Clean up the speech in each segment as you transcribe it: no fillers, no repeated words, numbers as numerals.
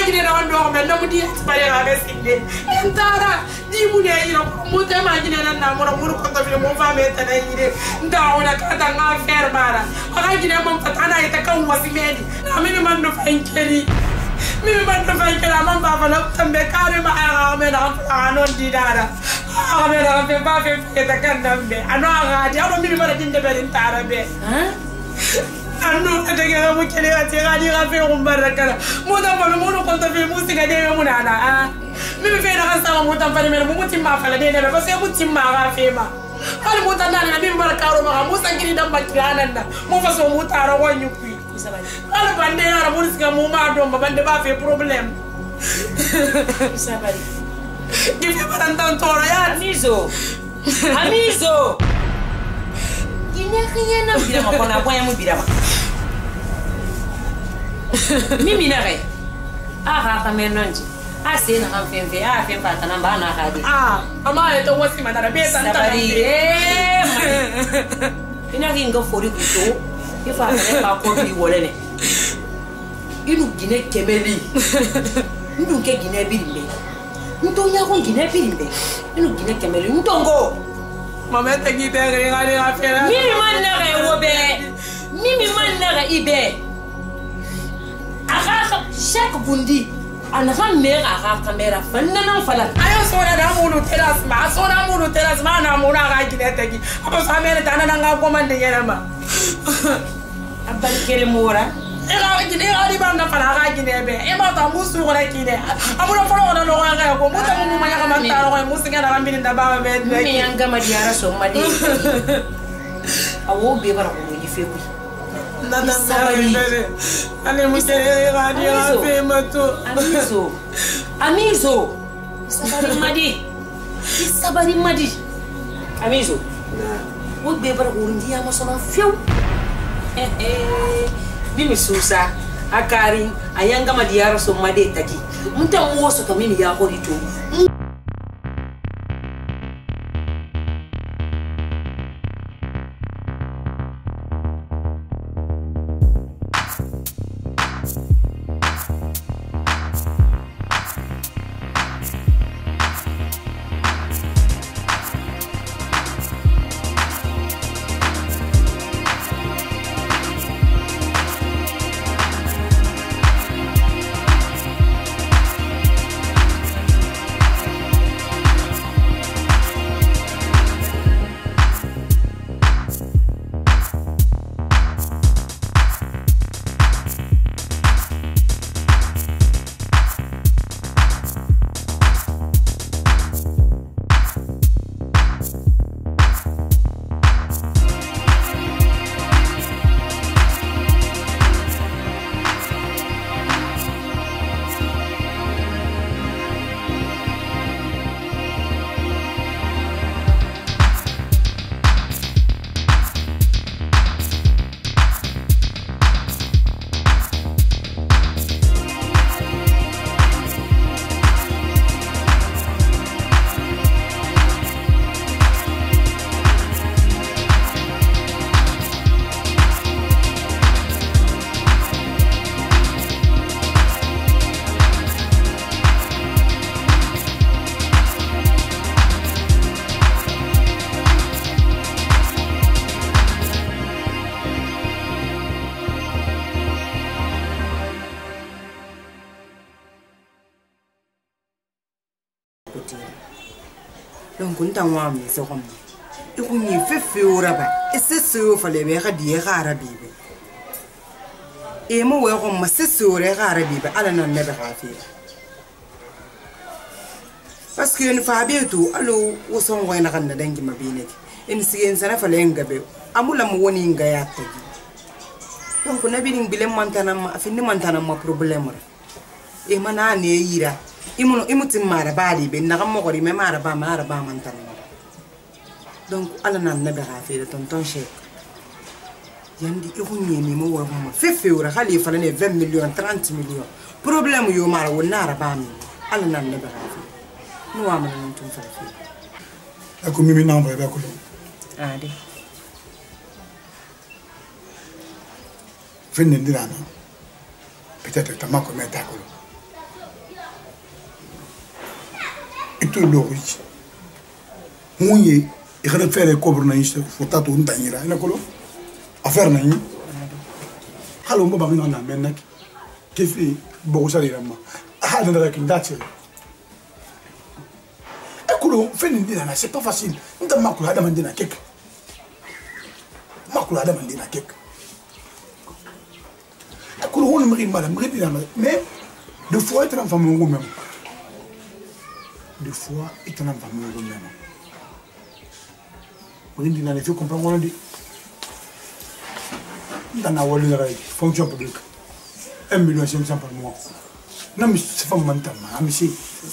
gine na ndo me no mudi expire ga besinde entara di mu ne ira mu te ma gine na mo ko to mo fa me ta na ire nda ona ka ta nga fermara aga gine mo patana ita kan wasimedi na mimi man no fankeri mimi man no fankeri man ba fa na tambe kare ma aga me na ano di dara aga me na fe ba fe ta kan nambe ano aga di ano mimi mara dinde be entara be Anu ada yang kamu kiri hati kali kafe umbar kala. Muda pada mulu kau tapi musik ada yang mana ana. Mimi fena kan sama muda pada mana muda timah kala dia ni. Pasal muda timah kafe mah. Kalau muda nana mimi berkaro mah muda kiri dah bakianan dah. Muda so muda arawan nyupi. Kalau bandai ara musik kamu mah dong bandai bafe problem. Sabari. Kita berantau tora ya. Amizo. Kaya na bira mo na poya mo bira ma. Mimi na kay. Aha ka menonji. Ase na kan femfe, fem pa kana ba na hadi. Ama ito wasi madara beta ntana. Ina ginga fori kuto. Ifa ka pa ko bi wolene. Inu gine kemeli. Ndu ke gine birimbe. Ntonya ko gine birimbe. Inu gine kemeli ntongo. Mama tegi tere ngale afera. Mimi manara wobe. Mimi manara ibe. Aga chaque bundi. Anaka mera aga kamera fanana fala. Ayo sona da mulu teras ma. Sona mulu teras ma na muna ga gine tegi. Apa samere tanana nga komande yerama. Abal kere mora. Ega gine ali banda fala ga gine be. E ma ta musu gore kine. Amuna folo na no ga ko muta mu ma ya ka mantaro ko musu ga na mbini da ba be. Mi yanga ma diara so ma de. Awo be bara ko ni feku. Nada sabari. Ale mu tere ga dia fe mato. Amizo. Sabari madi. Sabari madi. Amizo. Wo be bara ko ndia ma so na fiu. Mimi susa akari ayanga madiara so made taki muta muoso ka mimi ya hori to Donc on t'en va mais c'est comme et on y fait au rabat et c'est ce qu'il fallait bien dire arabe et moi on c'est ce au arabe ala nan ne ba fi parce que une fabie tout allo wo son wayna kan da dangi mabine en sigen sana fallait ngabe amula mo woni ngaya tagi donc nabi ning bilem mantana ma afini mantana ma problème e mana ne yira imutim mara bali be na mo gori me mara ba mantana donc ala nan na ba afira tonton Cheikh yandi ihunye ni mo wa mama fefeura khali fala ne 20 millions 30 millions problème yo mara wonara ba mi ala nan na ba afira no wa mana tonton fa ako mimi na ba ko ade fenne ndirana peut-être tamako me takolo et tout l'origine. Mouillé, il va faire les cobres dans il faut t'attendre une tanière. Il a quoi affaire n'a rien. Alors moi on a maintenant qui fait beaucoup ça les ramens. Ah dans la kindate. Écoute, faire une dîner c'est pas facile. On t'a macula demander na cake. Macula demander na cake. Écoute, on me dit madame, mais deux fois être en famille même. Deux fois être en famille même. On dit dans les filles comprendre on dit. Dans la fonction publique, 1 500 000 par mois. Non, mais c'est pas mon temps, amitié.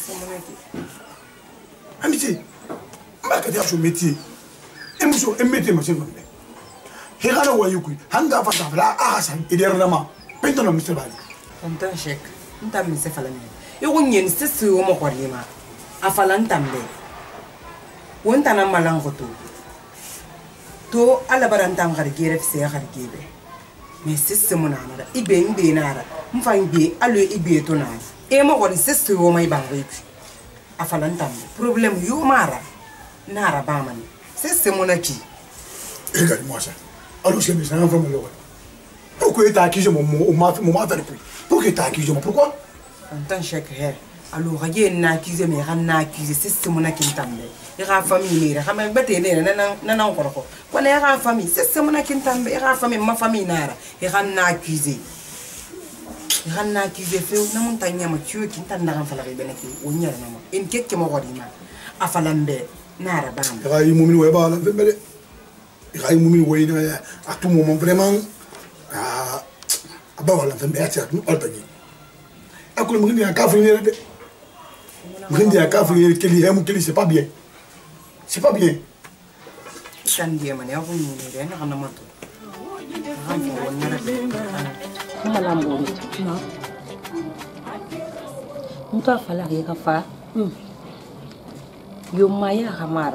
Amitié, je vais métier. Et monsieur, un métier, monsieur. Et quand on voit que Handa va faire la Hassan et dernièrement, maintenant, monsieur Bali. On t'a chèque, on t'a mis ce falami. Et on y a une session au Mokorima. A Falantambe. On t'a un malin photo. To à la barantam hargere, c'est hargere. Mais c'est ce mon âme, Iben Benara, Mfangi, à le Ibe tonal. Et moi, c'est ce que my banque. A Falantam, problème you mara, Nara Baman. C'est ce mon acquis. Regarde-moi ça. Alors, je me sens un peu malheureux. Pourquoi tu as accusé mon moment depuis? Pourquoi tu as accusé moi? Pourquoi? On t'en chèque. Alors, rien n'a accusé, mais rien n'a accusé. C'est ce mon acquis. Il y a famille, il y a encore. Quand il y a famille, c'est ce mon acquis. Il y a famille, ma famille nara. Il y a rien accusé. Il y a rien accusé. Fait une montagne à me tuer qui t'en a renfalé bénéfice. On y a un une quelque moradima. A Falambe, nara bam. Il y a une mumie ou pas, il y a une mumie ou à tout moment vraiment. Ah, bah voilà, c'est bien, c'est tout alterné. À quoi me dit un café, me dit un café qui est qui c'est pas bien. C'est pas bien. C'est un dia mana aku ni dia nak nama tu. Malam boleh. Na. Muta fala ke kafa. Yo maya kamara.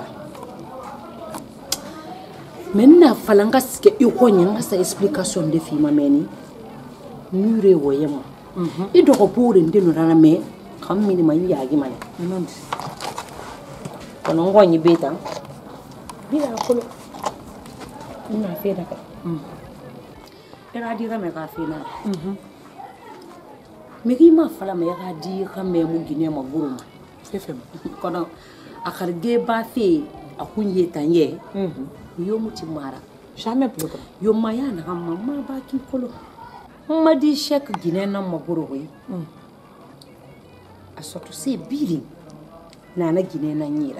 Menna falanga ske ikonya ngasa explication de fima meni. Mure woyema. Ido ko pore ndino rana me kamini man yagi mane. Non. Kono ngoni beta. Bila kolo. Ina feda ka. Era dira me ka fina. Megi ma fala me ga di ka me mu gine ma guruma. Fefem. Kono akarge ba fe akunye tanye. Yo muti mara. Jamais plus. Yo maya na mama ba ki kolo. Madi shek gine na maguru wi. Asoto se biri. Na na gine na nyira.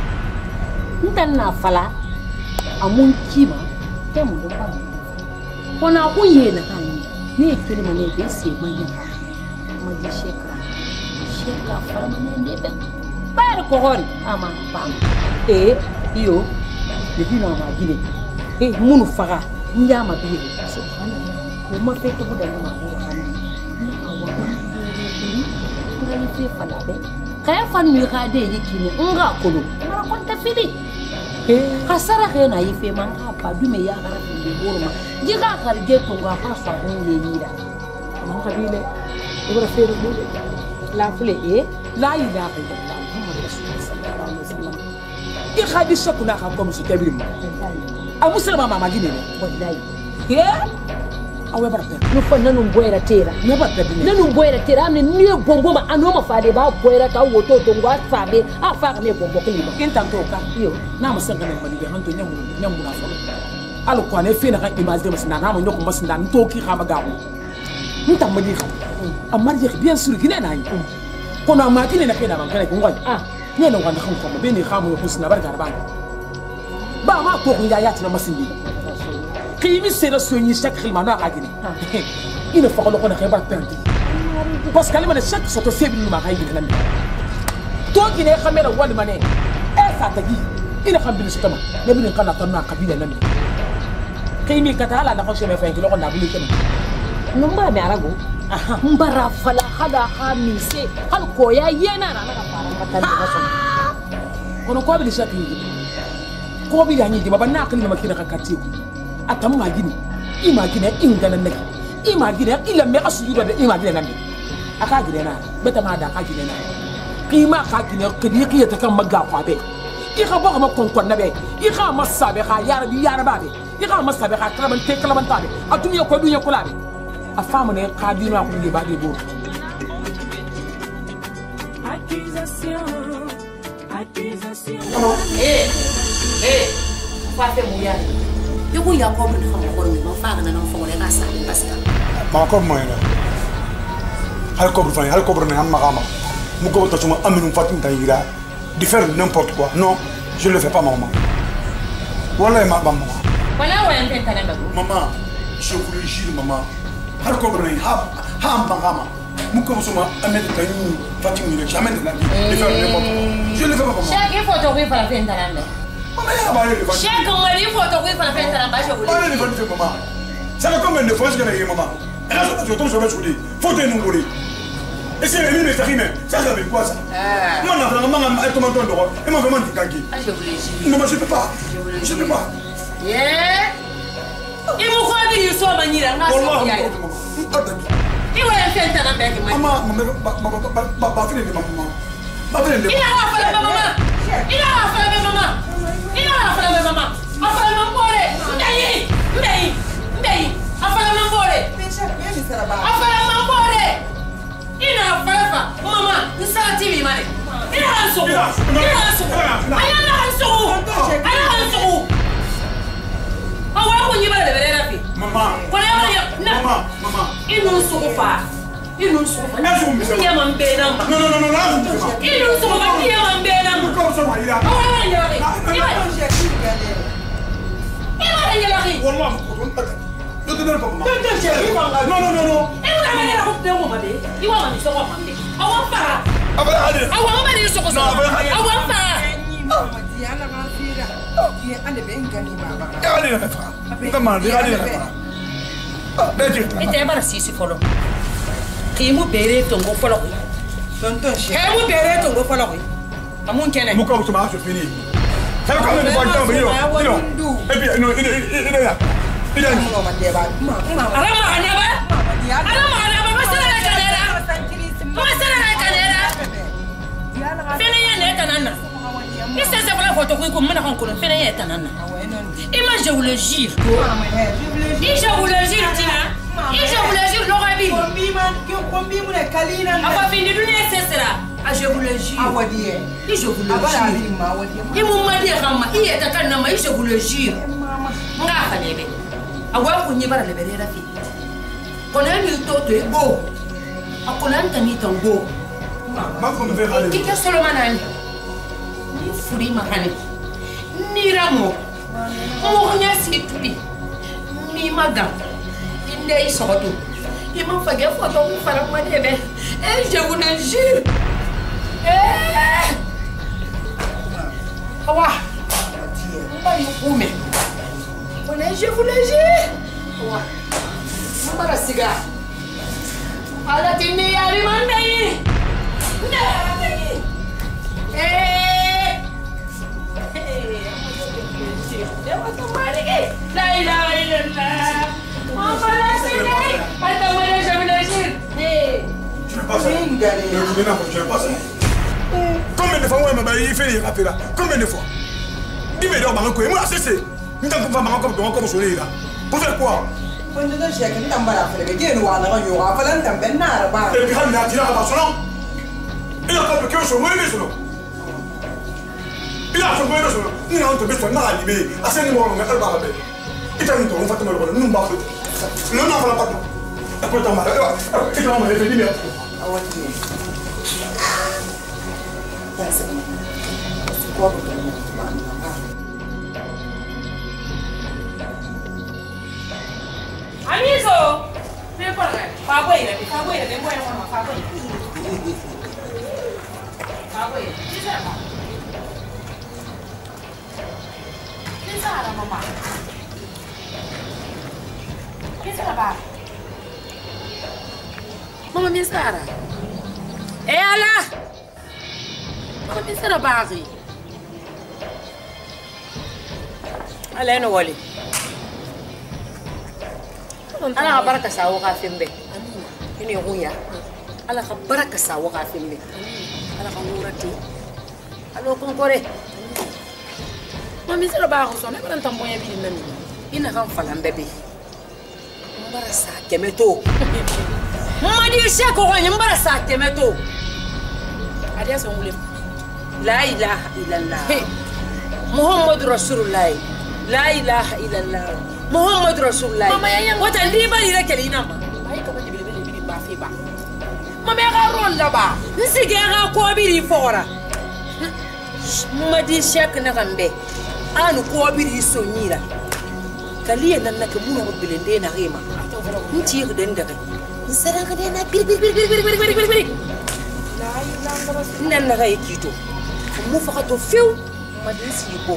Ntan na fala amun kima te mu ba mu. Kona kunye na kan ni tuli mane be se manya. Madi sheka fara mane be. Par ko hon ama pam. Yo le bino ma gine. Munu faga nyama biri. Subhanallah. Uma feito buda ma ko kan. Ni awa ni fi fala be. Kaya fan mi gade yikini nga kolo. Mara konta fidi. Kasara kena ife man ka pa dume ya gara findi borma. Jiga karge to ga ka sa hunle yira. Man kabile ibra fere bude. La fule la ilaha illallah Muhammad rasulullah sallallahu alaihi wasallam. I khadisha kuna ka ko musu tabiri ma. A musulma mama gine ne wallahi. Awe barka no fa nanum boyra tera no barka dine nanum boyra tera amne ni bongo ma anoma faade ba boyra ka woto to ngwa faade a fa ne bongo kili ba kin tanto ka yo na musanga ne mali be hanto nyamu na fa alo ko ne fe na ka image de masna na mo nyoko masna nto ki khama gawo ntam mali kha amar je bien sûr gine na yi ko na ma kine na ke na ban kale ko ngwa ne no wanda kham ko be ni khamo ko sna barka ba ma ko ya tina masindi Kimi sera soigné chaque rimana à Guinée. Il ne faut pas le faire perdre. Parce qu'elle m'a dit chaque sorte de faible m'a raillé. Toi qui n'es jamais la one money. Et ça t'a dit. Il a rempli le système. Il a mis un canard dans la cabine. Kimi Katala n'a pas jamais fait que l'on a voulu. Non, pas mais arago. Mbara fala hada hamise. Hal koya yena na na para. Kono ko bi chaque jour. Ko bi yani di baba na akali ma kina kakati. Atamu magini imagine ingana nake imagine ila me asujudo de imagine nande aka gine na beta ma da aka gine na qima ka gina kidi ki ta kan magga kwa be I ka ba ma kon na be I ka masabe ka ya ba be I ka masabe ka kalaban ta be a duniya ko dunya kula be a fama ne ka dina ko ni ba de bo Fafe muya. Yuko ya ko mun fa ko ni ma fa na na fa wala ka sa ni basta. Ma ko mo ina. Hal ko ne amma gama. Mu ko to suma aminu fatin tan yira. De faire n'importe quoi. Non, je le fais pas maman. Voilà ma maman. Wala wa yanta tan ba. Maman, je vous le jure maman. Hal ko ne ha amma gama. Mu ko suma aminu tan fatin yira. Jamais de la vie. De faire n'importe quoi. Je le fais pas maman. Chaque photo oui para fen tan ba. Chaque ngari photo oui para fen tan ba je vous le. Allez les maman. Ça va combien de fois que j'ai maman. Et là je tombe sur le choudi. Photo nous voler. Et c'est les mines qui même. Ça veut quoi ça? Moi non vraiment elle tombe dans l'eau. Et moi vraiment dit kanki. Je vous le dis. Non mais je peux pas. Je peux pas. Yeah. Et mo ko bi yuso manira nga so ya. I wa fen tan ba ke maman ba fini de maman. Ba fini de. Ina wa fa la maman. Ina wa fa la maman. Ina wa fa la maman. Afala mambore. Ndei. Afala mambore. Afala mambore. Ina afala mama. Nsala TV mane. Ina hanso. Ayana hanso. Awa ko nyibala de bere rafi. Maman. Maman. Inu sufa. Ya mambe namba. Non. Inu sufa ya mambe namba. Comment ça va il a? Awa nyari. Iba nyari. Wallah je te donne pas maman. Non. E una maniera ko de ngoma de. Iwa mani so ko mambe. Awa para. Awa mani so ko so. Awa para. Diana Mafira. Qui est allé bien gagner baba. Allez la frère. Comment dire allez la frère. E te bara sisi folo. Kimu bere tongo folo. Tonton chéri. Kimu bere tongo folo. Amun kene. Mu ko tuma je fini. Ça va combien de fois que tu as et puis non il est là. Il est là. Arama anaba. Masala kanera. Fene ya tanana. Et ça c'est la photo ko mena kan ko fene ya tanana. Ima je vous le jure. Je vous le jure Tina. Je vous le jure Lorabi. Kombi mu ne kalina. Aba fini dunia sesera. Je vous le jure. Awadiye. Je vous le jure. Et mon mari rama, il est à Kanama, je vous le jure. Nga falebe. Awa ko nyibara le bere rafi. Kona ni toto e bo. Akona ntani tango. Ma ko me faire aller. Kike Solomanani. Ni furi mahani. Ni ramo. Mo nya situbi. Ni maga. Inde isoto. Il m'a fait gaffe photo pour faire moi des bébés. Et je vous le jure. Awa. Je vous le jure. Mama siga. Ala tini ari mandai. Dewa kembali ke. La ilaha illallah. Mama nasini. Atau mana je vous le jure. Je ne sais pas ça. Combien de fois il fait les rappels là? Combien de fois? Dis-moi donc, Marco, moi c'est nous t'avons pas Marco comme soleil là. Pour faire quoi? Quand tu te cherches, tu t'en vas faire le bien ou à la radio, à faire un temps benard. Et puis il a tiré à son il a pas que son moyen son nom. Il a son moyen son nom. Il a entendu son nom animé. À ce niveau, on a pas la paix. Il t'a dit on va te mettre le nom bas. Non, non, pas pas. Après ton mari, il va me dire bien. Amiso, ven por acá. Fagüeira, ven por acá, Fagüeira. ¿Qué será? ¿Qué será, mamá? ¿Qué será, papá? Mamá, ¿qué será? ¡Ela! Mamá, ¿qué será, Barry? Aleno, Wally. Ala ka baraka sa wa ka fembe. Ini nguya. Ala ka baraka sa wa ka fembe. ala ka ngurati alo konkore mami sera ba ko sone ban tambo ya bi nami ina kan falan bebe mbara sa kemeto madi she ko wanya mbara sa kemeto adia so ngule la ilaha illallah muhammadu rasulullah la ilaha illallah muhammadu rasulullah wata ndiba ire kelina ma ai ka bani bili ba fi ba mama ga ron la ba nsige ga ko biri fora madi shek na gambe anu ko biri sonyira kaliya nan naka muna ko bilende na rema nci ga den daga nsara ga den na bir la ilaha nan na ga yikito mu fakato few madi sibo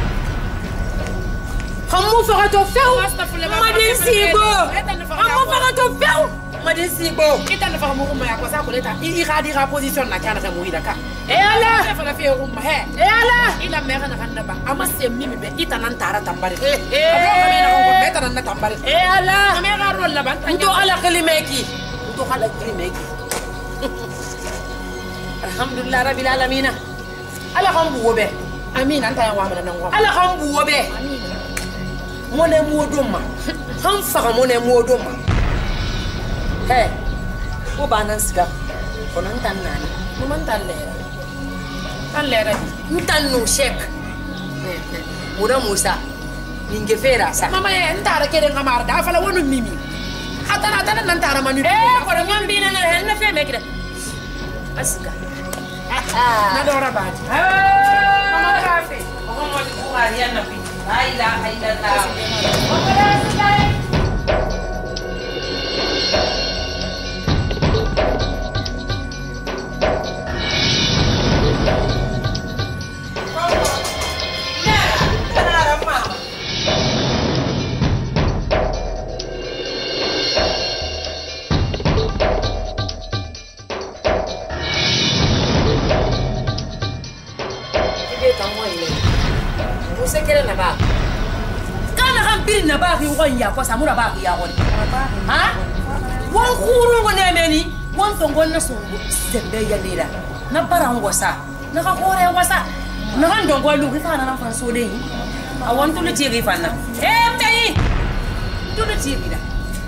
Kamu fakato few madi sibo kamu fakato few madi sibo kita na fakamu kuma ya kwa sa kuleta i position na kana kamu ida ka ala fa na fe rumma he ala ila mera na kanna ba ama sem mimi be ita nan tara tambare abo kamena ko beta nan tambare ala kamera rol la ban ndo ala kalimeki ndo ala kalimeki alhamdulillah rabbil alamin ala kan buwo be amin anta ya wa mana nan wa ala kan buwo be amin mone modoma han faga mone modoma he o banan siga onan tan nani mo man tan lera ntan no shek muda musa ninge fera sa mama e ntara kede ngamar da fala wonu mimi atana nan tara manu ko do ngam bina na hen na fe mekide asga na dora ba mama kafe mama mo ko ariya na bi la ilaha illallah na ba ki won ya ko samura ba ki ya won ha won khuru won emeni won to gon na sungu sembe ya lera na baran wasa na ka kore wasa na kan don golu ki fana na fan so de a won to le ti ri fana mtai to le ti ri da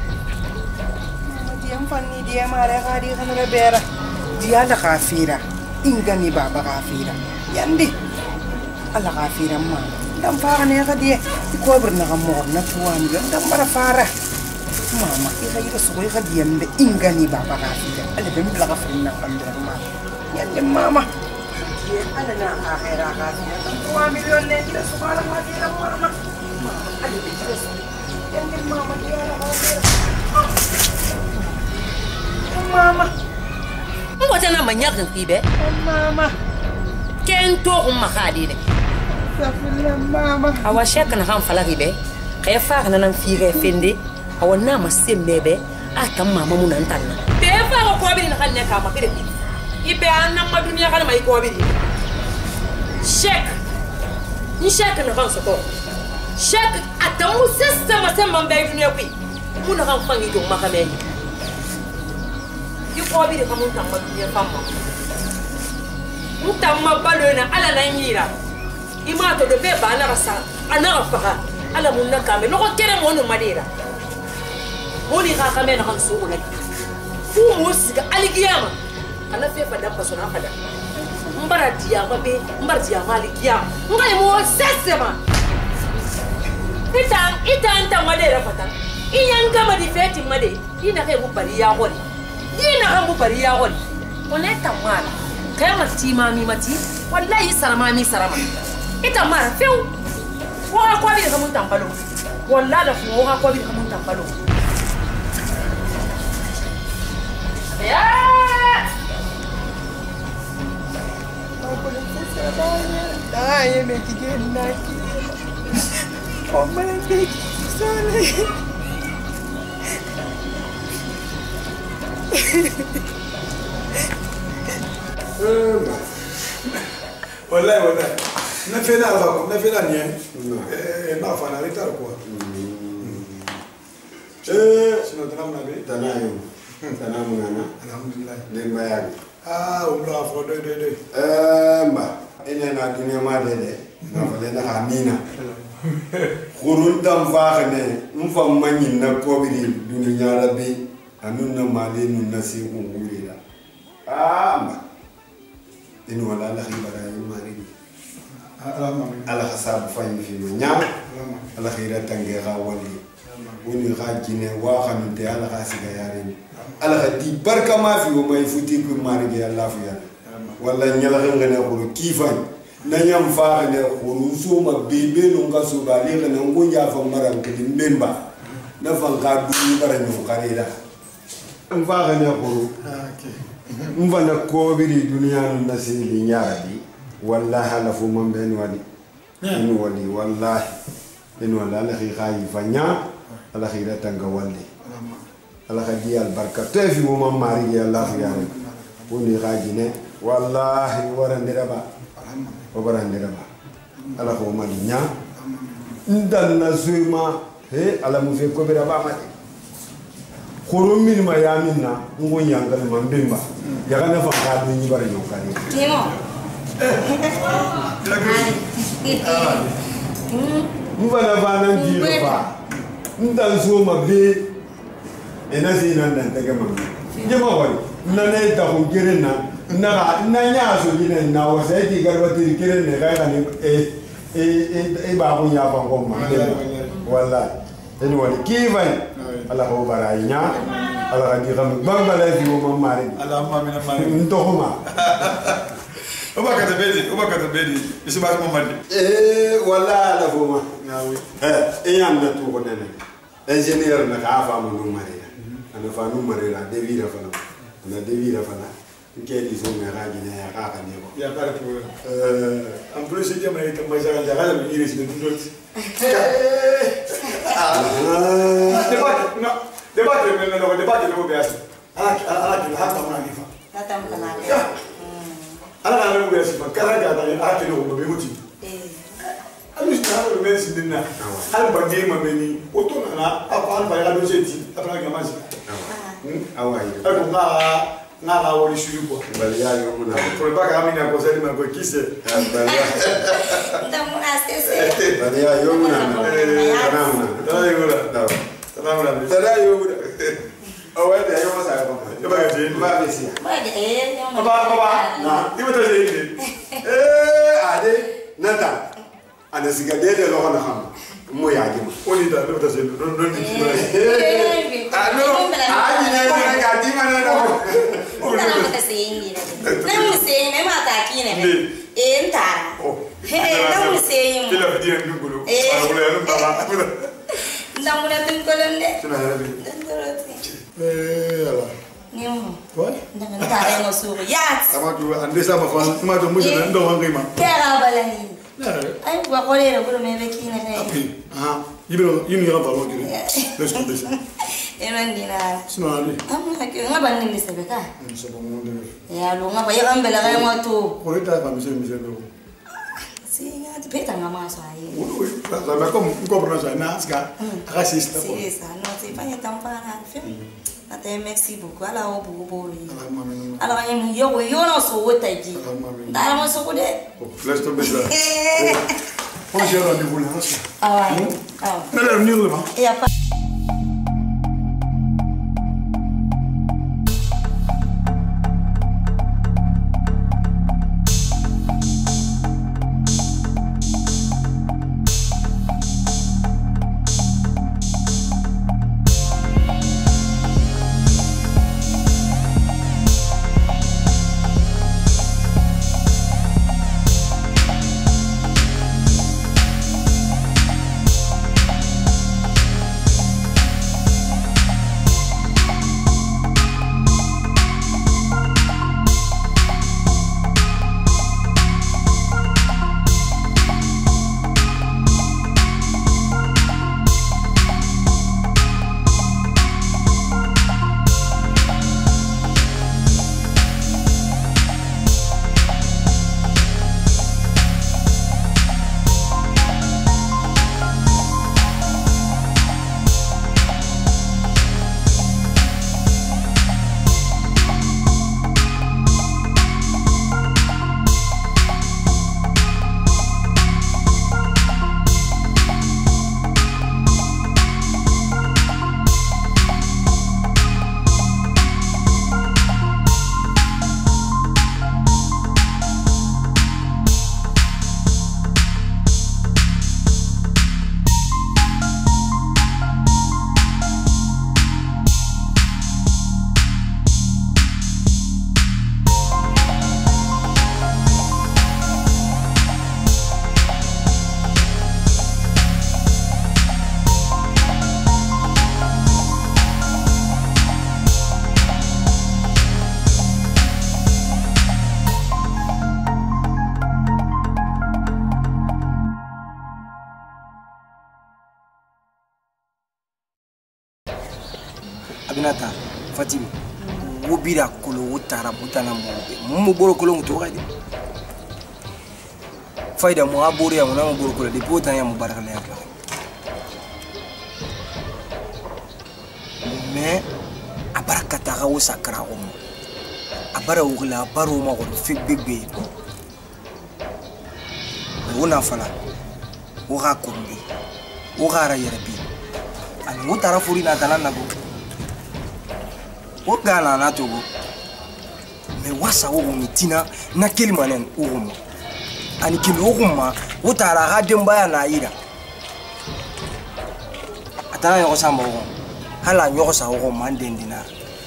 di am fanni di mare ka di kan bera di ala kafira ingani baba kafira yandi ala kafira ma dam fara ne ka die ko berna ka mo na tuan dam bara fara mama ika ira so ka die mbe ingani baba kafira ala dem la ka fina kan ma yandi mama ye ala na akhira ka tuan million ne ira so ala ma di la mama ala di yandi mama di ala kafira mama mo tana manyak kibe mama kento makadi ne mama awa shek na kan fala ribe kay fa na nan fire fende awa na ma sembebe ata mama mun nan tanna be fa ko bi na kan ne ka ma kire ibe anna ma duniya kan mai ko bi shek ni shek na kan so ko shek ata mu system semma be duniya ku mun kan fangi do makame yi ko bi ka mun tan ma duniya famma mutamma balona ala na nyira ima to de be bana rasa ana afaka ala munna kame no ko kere mo no madira moni ka kame na kan so ko fu musiga aligiyama ana fe fada pasona fada mbara diyama be mbara diyama aligiyama ngai mo sesema ita anta madira fata inyanga madi feti made ina kai mu bari ya hori ina kan mu bari ya hori oneta mara kaya mati mami mati wallahi saramami sarama ita mara feu wa kwa bi da mun tambalo wallahi da fu wa kwa bi da mun tambalo ya ay me kige na ki o me ki sale wallahi na fe na ba na fe na nie na fa na retard quoi sino tana na be tana yo tana munana alhamdulillah den bayag Ah, on l'a fait de. Ina na dunia ma de na fale na amina khurun tam fa ne mfa manyin na kobiri dunia rabbi anun na male nun na si ngurira ma inu wala la khibara mari ala hasab fa fi nya ala khira tange ga wali woni ga jine wa khamte ala khasiga yari ala di barka ma fi o may futi ko mari ge allah fu yana wala nyala ngene ko kifan na nyam fa ne ko so ma bebe no nga so ba le na ngo ya fa maran ke mbemba na fa ka du bara nyu karida fa ne ko mva na ko biri dunia na sili nyaadi wallahi ala fu man ben wali inu wali wallahi inu wala la khiyi fanya ala khira tanga wali ala khadi al barka tafi mo man mari ya allah ya rab woni khajine wallahi warandira ba ala ko malinya ndan na zuima he ala mu fe ko bira ba ma khoro min ma ya minna ngo nyangal ma mbimba ya kana fa ka du ni bare yo kali timo mbana bana jiro fa ndan zuima be ena zina ndan tege ma nyama wali nane ta ko gerena na nya so jine na wasa ti garwati kire ne ga ni ba ko ya ba ko ma wallahi en wali kivan ala ko barainya ala ga di gam bambala fi mo mari ala ma mina mari ntokuma oba ka bedi isi ba mo mari wallahi ala fo ma yam na tu ko nene ingénieur na ka fa mo mari ana fa no mari la devira fa na devira fa na kedi so me raji na ya ka ne ko ya para pour en plus je dis mais tu m'as déjà regardé le iris de tout l'autre débat no bias ala hata mwana nifa hata mkana ala no bias fa kala ga ala no be muti alu sta no men sinna al bagi ma beni otona na apa al ba ya do seti apa ga maji awai na la wali shuru ko bali ya yo muna pour pas que amina ko sedi ma ko kisse ndamuna sese bali ya yo muna tada yo muna awai da yo masa ko ba ga je ba besi ba de baba na di mata je ni ade nata ana siga de lo kana xam mo ya jima oni da di mata je non di no aji ne ga di mana do Não me sei não me sei nem matar aqui né entara não me sei pela pedir no gulo para mulher não bala não me tem colonde ala Nemo quoi não entara no suru yat amatu ande sama fa ma to musa ndo wangima pera balani ai gua colera gulo me vecchina okay yibiro yimi ya balo kire let's do this Erandina. Sino ali. Hakika ngaba nini sebeka? Sabo monde. Ya lo ngaba ya ambela ga moto. Korita ba mise do. Singa te peta ngama so aí. Oui, ça va comme comprendre ça na ska raciste quoi. C'est ça, non, c'est pas y tampara. Até merci beaucoup. Ala o bugo boli. Ala ga yemi yo no so wotaji. Dara mo so kode. Laisse tomber ça. On j'ai rendez-vous là. Ah ouais. Ah. Mais l'avenir là. Il y a pas Abinata Fatima wobira kolo utara butana mo boro kolo muto kadi faida mo abore ya mo na boro kolo de puta ya mo baraka le apa mais abarakata ga o sakra o mo abara o la baro ma ko fi bebe wona fala o ga kombi o ga ra yerbi ani mo tara furi na dala na go o gana na togo me wasa o mitina na kilimanen o mo ani kilo o ma o tara ga demba ya na ira atana yo sa mo hala nyo sa o mandendina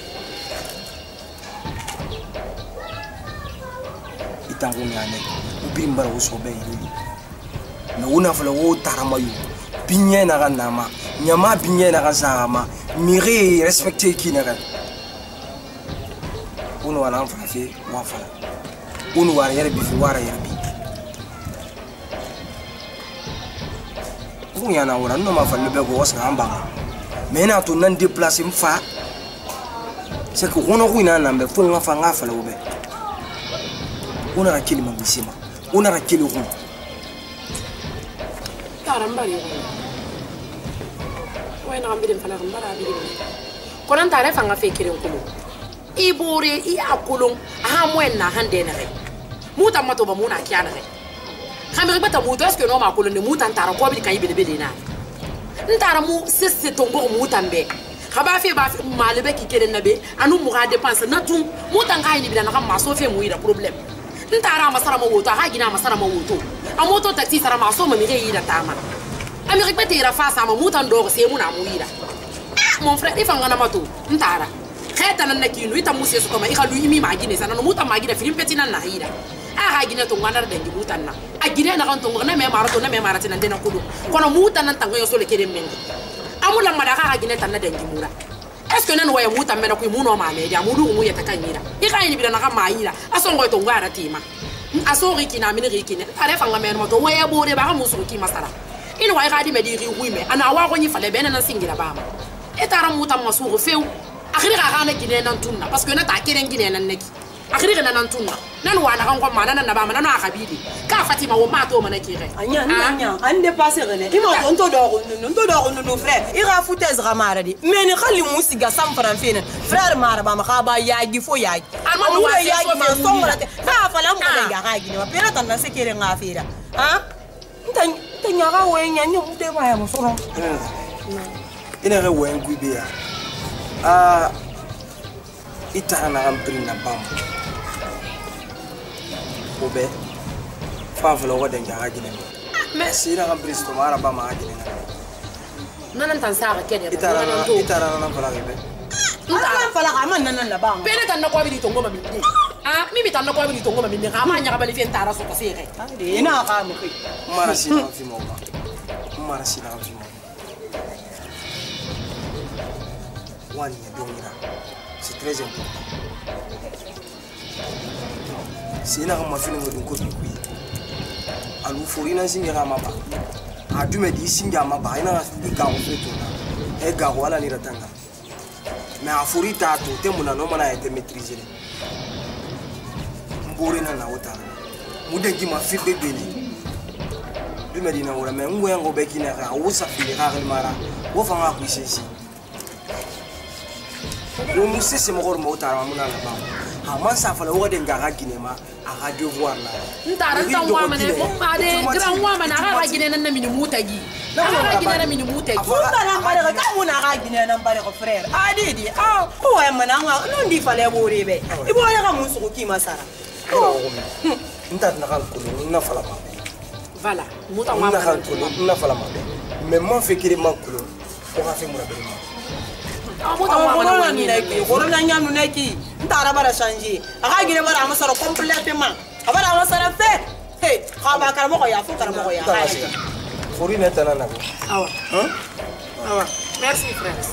itango nyane ubimbara usobe yiri na una fala o taramayu binye na ganama nyama binye na gasama miri respecter kinara uno wala mfafe wafala uno wara yerbi fi wara yerbi unya na wala no mafalla be go wasa amba mena to nan déplacer mfa c'est que on a une nambe fo ngafa ngafala ube una rakili mamisima una rakili hu tarambari wena ngambire mfana ngambara abiri konan tare fanga fekire nkulo ibore I akulung aha mwenna hande na re muta mato ba muna kiana re khamiri bata muta est-ce que no ma kulung ne muta ntara ko bi kan ibele bele na ntara mu sesse tongo muta mbe khaba fe ba malebe ki kele nabe anu mu ga dépense na tum muta ngai ni bi na ma so fe mu ira problème ntara masara mo woto ha gina masara mo woto amoto taxi sara ma so ma mi re ira tama amiri bata ira fa sama muta ndo se mu na mu ira mon frère il fanga na mato ntara kheta na nakinu ita musi yesu kama ikhalu imi magine sana no muta magine film petina na hira aha gine to ngana de muta na agine na kanto ngana me marato na me marati na ndena kudu kono muta na tango yoso le kere mengi amula madaka agine tan na de ngimura est-ce que nanu waya muta mena ku muno ma me ya mudu mu yeta kanyira ikayini bila na kama ira asongo to ngara tima asori kina mini rikine are fanga me no to waya bore ba musu ki masara ino waya gadi me diri wime ana wa ko nyi fale bena na singira bama etara muta masuru feu akhiri ga gana gine nan tunna parce que na ta keren gine nan neki akhiri ga nan tunna nan wa na kan ko ma nan na ba ma nan akabidi ka Fatima wo ma to ma na kire anya an dépasser rene ima to do no frère ira foutez ramara di mais ni khali musiga sam franfine frère mara ba ma khaba yaagi fo yaagi alma no yaagi ma somra te fa fa la mo ga ga gine wa pera tan na se kere ngafira ha ntanya ga we nya mute ba ya mo soro ina ga we ngube ya ita na amprina bam obe fa flo wa den ga gine mais si na ampristo mara ba ma gine nanan tan sara kenya ita na fala be ita fala ga man nan na ba pele tan na ko bi to ngoma mi mi tan na ko bi to ngoma mi ga ma nya ga bali fen tara so ko sere ina ga mo ki mara si na fi mo ba mara si na fi mo one yadonira c'est très important si na ma fini ngodun ko bi alu forina singa ma ba adume di singa ma ba ina ga ko feto na e ga wala ni ratanga mais afurita to te muna no mana ete maîtriser mbore na wota mudengi ma fi bebeli dume dina wala mais ngwe ngo be kina ga wusa fi ga mara wo fa ma ku sisi wo musisi mo gormo utara muna na ba ha man sa fala wo den ga ginema a ga devoir la ntara tan wa mane mo ma de gran wa mana ga gine nan na mini mutagi na ga gine na mini mutagi futa na bare ga muna ga gine nan bare ko frère adidi o wa mana nga non di fale bore be ibo ya ga musu ki masara nta na kan ko na fala ma voilà muta wa na kan ko na fala ma mais man fait kiri man ko o ga fe mura be ma muta wa mana ni neki corona nyanu neki ntara bara changer aga gine bara amasara complètement abara amasara fait hey khaba karamo ko ya fu karamo ko ya fori neta na ko awa awa merci frère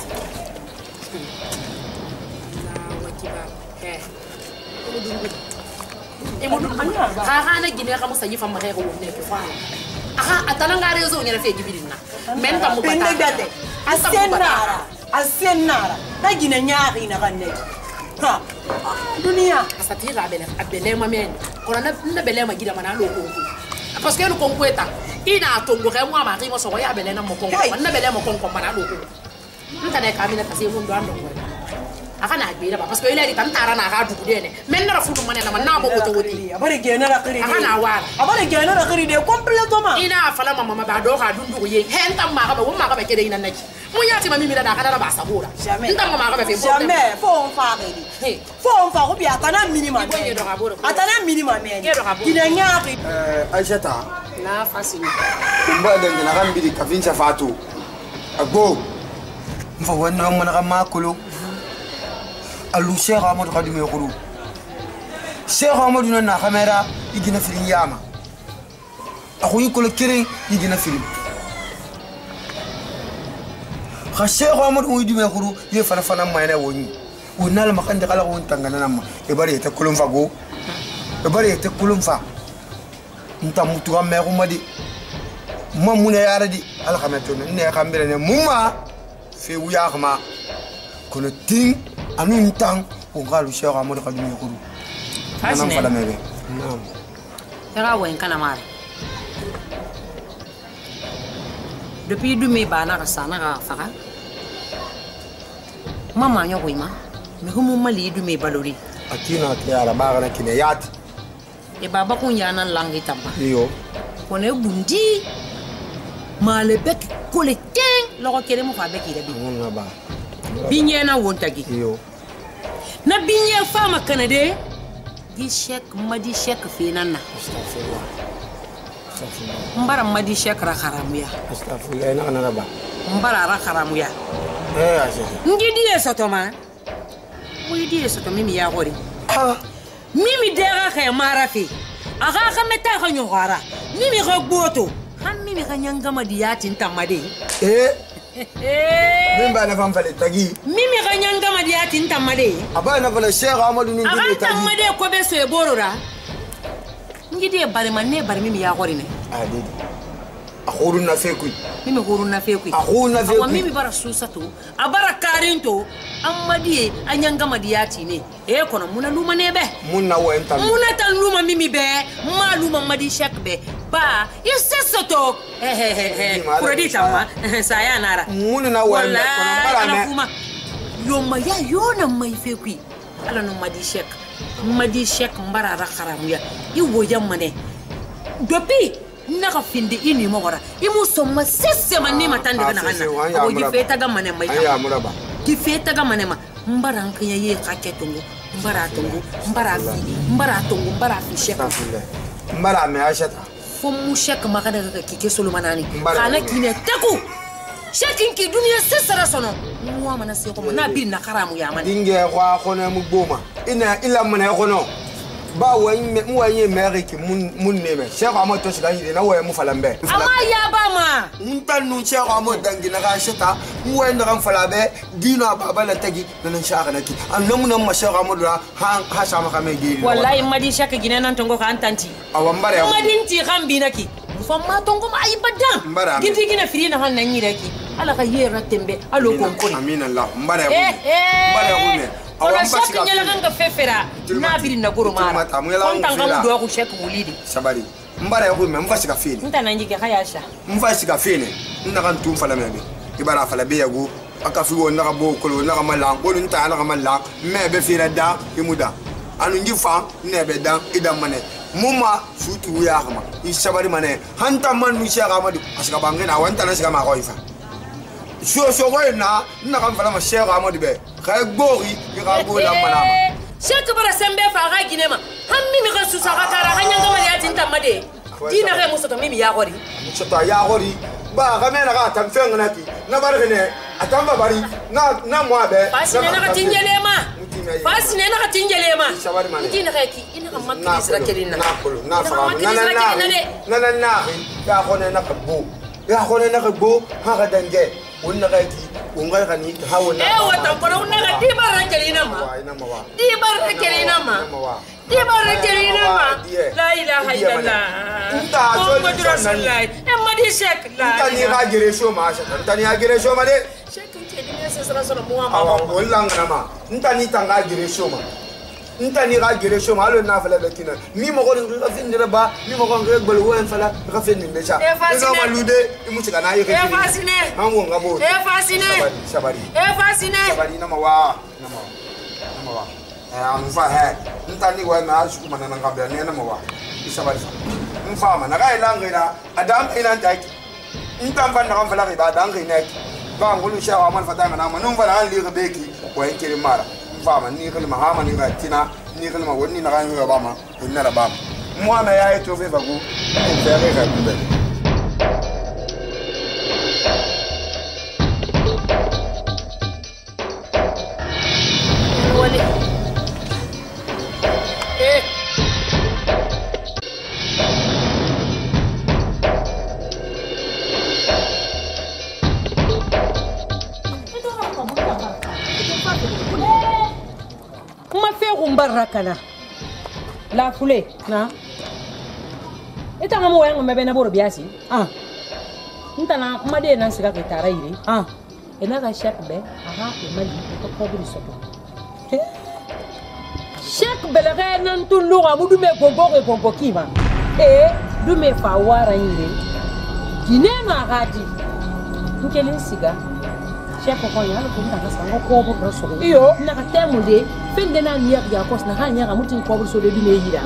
na gine ka musa yifa ma ko ne ko fa aha atana ngare zo nyere fe gibirina men ta mu bata asenara Asenara. Na gina nyari na kanne. Ha. Dunia. Asatira abele mamen. Kona na bele ma gida mana lo konko. Parce que le konko eta. Ina tongo ka mwa mari mo so ya bele na mo konko. Na bele mo konko mana lo konko. Ntane kamina kasi mo ndo ando ko. Akana agbira ba parce que il a dit tantara na ga dugu dene. Men na fudu mane na na bo to wodi. Abare gena na kiri. Akana wala. Abare gena na kiri de complètement. Ina fala mama ba do ga dundu ye. Henta ma ga ba wo ma ga ba kede ina naki. Munyati mami mira da kana ba sabura. Jamais. Nta mama ga ba fe problème. Jamais. Faut on faire dit. Faut on faire bien atana minimum. Atana minimum men. Kina nyari. Aishata. Na fasini. Kumba da na gambiri kafincha fatu. Agbo. Mfa wannan mun ga makulu. Alu Cheikh Amadou Khadimé Khourou Cheikh Amadou na camera igina film yama akhuyi ko le kere igina film kha Cheikh Amadou Khadimé Khourou ye fana fana mayna woni wonal makande kala won tangana nama e bari te kulum fago e bari te kulum fa nta mutu ga me ko madi mamune yaradi al khameto ne khambire ne mumma fe wuya khama kono ting anu ntang ko galu Cheikh Amadou Khadimé Khourou anam fala mebe nam era wen kana mare depuis dumi bana ka sana ka faka mama nyo ko ima me humu mali dumi balori akina tiara baga na kine yat e baba kun yana langi tamba yo kone bundi male bek ko le ten lo ko kere mo fa bek ire bi ngona ba binye na wontagi yo na binye fama kanade di shek madi shek finana astaghfirullah mbara madi shek ra kharamuya astaghfirullah na kana ba mbara ra kharamuya ashe ngidi esotoma widi esoto mimi ya gori ha mimi dera kha marafi aga khameta kha nyogara mimi ga gboto han mimi ga nyangama diyati ntamade Mimba na famfale tagi. Mimi ga nyangama diyati ntamade. Aba na fala Cheikh Amadou ni ngide tagi. Aga ntamade ko be so e borora. Ngide bare manne bare mimi ya gori ne. Adidi. Akhuru na fekui. Mimi khuru na fekui. Akhuru na fekui. Wa mimi bara susato. Abara karinto. Amadi anyangama diyati ne. E kono muna luma ne be. Muna wo entam. Muna tan luma mimi be. Ma luma madi shek be. Ba, yesesoto. Kuradita ma. Saya nara. Muna na wo entam. Kono bara me. Yoma ya yona mai fekui. Ala no madi shek. Madi shek mbara ra kharamuya. Iwo yamane. Dopi naka finde ini mogora. Imu somma sesse manne matande kana kana. Ko gifeta ga mane mai. Aya muraba. Gifeta ga mane ma. Mbara nkanya ye kaketungu. Mbara tungu, mbara fi, mbara tungu, mbara fi shek. Mbara me Aishata. Fomu shek makana ga kike solomanani. Kana kine teku. Shekin ki dunia sesara sono. Mwa mana se ko na bi na karamu ya mane. Dinge kwa kono mu boma. Ila mana kono. Ba wanye mere ki mun neme Cheikh Amadou to shiga hide na waye mu falambe ama ya ba ma ntan nu Cheikh Amadou dangi na ga shata mu waye na falabe dino baba la tagi nan shaka naki annamu nan ma Cheikh Amadou ha sama kame giri wallahi madi shaka gine nan tongo ka antanti awambare madinti kambi naki famma tongo ma ibadan giti gina firi na han nan yiraki ala ka yera tembe alo konkori amin Allah mbare mbare Ona shaka nyala kanga fefera na biri na guru mara konta ngamu do ku shaka mulidi sabari mbara ya kume mfasi ka fini ntana njike hayasha mfasi ka fini ndaka ntum fala mebe ibara fala be yago aka fi wona ka bo ko na ka mala ko nta na ka mala mebe fira da imuda anu ngifa nebe da idam mane muma sutu ya kama isabari mane hanta man mu Cheikh Amadou asika bangena wanta na sika ma ko ifa so ko na kan fala ma Cheikh Amadou be kay gori ga go la malama Cheikh bara sembe fa ga ginema hammi mi ga susa ga tara hanyanga mali atin tamade dina ga muso to mimi ya gori muso to ya gori ba ga mena ga tamfenga nati na bargene atamba bari na mo abe fasine na ga tinjelema fasine na ga tinjelema dina ga ki ina ga makki isra kelina na kulu na fa na ya khone na kabbu ya khone na kabbu ha ga dange wonna ga ki ungai kani hawona wata kora unaga dibara kelina ma dibara kelina ma dibara kelina ma la ilaha illallah Muhammadu rasulullah emadi shek la tani ga gere show ma sha tani ga gere show ma de ni se sera sera mo ama wala ngama ntani tanga direction ma ntani ga direction ma alo na fala betina mi mo ko ga fin dira ba mi mo ko ga gbal wo en fala ga fin ni becha ino malude imu chika na yeke e fascine mango ngabo e fascine sabari fascine na mawa amfa he ntani wa na ashu mana na ngabya ne na mawa sabari mfama na ga ilangina adam ina ndaki ntamfa na ngafala ga adam ngina ba ngulu sha wa man fatanga na manum fala an li rebeki ko en kiri mara mfama ni kalma hama ni gatina ni kalma wonni na ga ba ma inna la ba mo na ya to fe bagu en fere ga kube wali Barakana la foulée na eta ngamo yang mbe na boro biasi ntana made na sika ke taraire ena ga chef be aha ko mali ko ko buri soto chef be le nan tulu ga mudu me gogo kima du me fa wara ire dine na gadi nkele siga chef ko ya ko ntana sango ko boro soto iyo na ka temude fende na niya ya kos na hanya ga mutin ko bur so de dine yida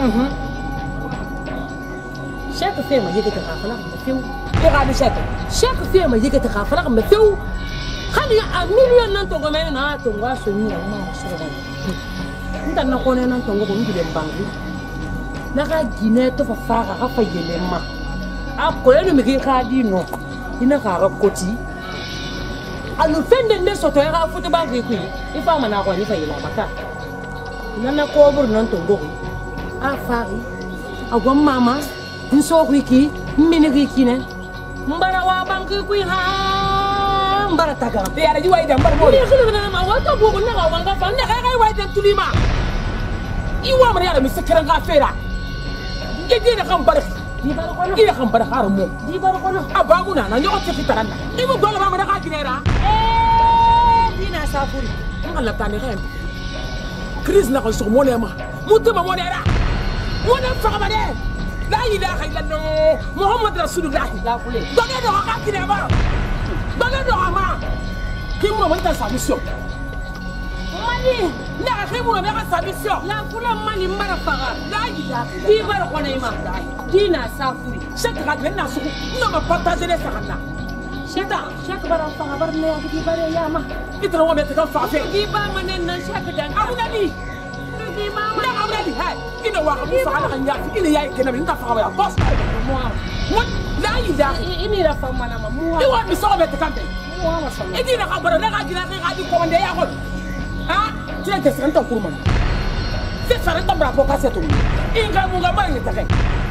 chaque film yake ta khafala me fiu e ga bi chaque film yake ta khafala me fiu khali a million nan to go me na to ngwa so ni na ma so ba nda na ko ne nan to go ko ndi le bangi na ga dine to fa fa ga fa yele ma a ko le me ki ga di no ina ga ga koti anu fende ne so to ga futu ba ki ku ifa mana ko ni fa yela maka nana ko bur nan to go a fari a gom mama nso wiki mini wiki ne mbara wa banki ku ha mbara taga be ara jiwa ida mbar mo ni khulu na ma wa to bo na ga wanga fa na ga wa ida tulima iwa mara ya mi sekran ga fera ngidi na kan bar di bar ko no ida kan bar har mo di bar ko no abamu na nyoko te fitaranda ibu gola ba mara ga kinera dina safuri ngala tani ga crise na ko so mo ne ma mutuma mo ne ra mo na fa ba de la ilaha illallah muhammad rasulullah la kule doge do ka kine ba doge do ma kim mo wanta solution mali na khimu be ka solution la kule mali mara faga la ilaha di bar ko ne ma dina safuri shaka ga na su no ma partager les sakana shaka bara faga bar ne di bare ya ma itra wa be ta fa fe di ba manen na shaka dan abunali di mama na abunali hay ina wa ko fa ala kan ya ina ya ke na min ta fa ya boss mo la ilaha ini ra fa mana ma mo di wa mi so be ta kan mo ma so idi na ka bara na ka gina ka di ko nde ya ko ha tiene que ser tan kurman se farenta bra ko ka se tu inga mu ga ba ni ta kai